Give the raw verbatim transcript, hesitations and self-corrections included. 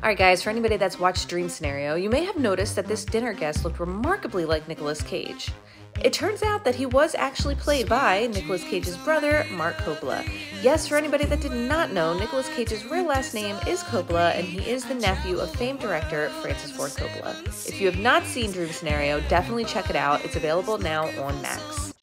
Alright guys, for anybody that's watched Dream Scenario, you may have noticed that this dinner guest looked remarkably like Nicolas Cage. It turns out that he was actually played by Nicolas Cage's brother, Marc Coppola. Yes, for anybody that did not know, Nicolas Cage's real last name is Coppola, and he is the nephew of famed director Francis Ford Coppola. If you have not seen Dream Scenario, definitely check it out. It's available now on Max.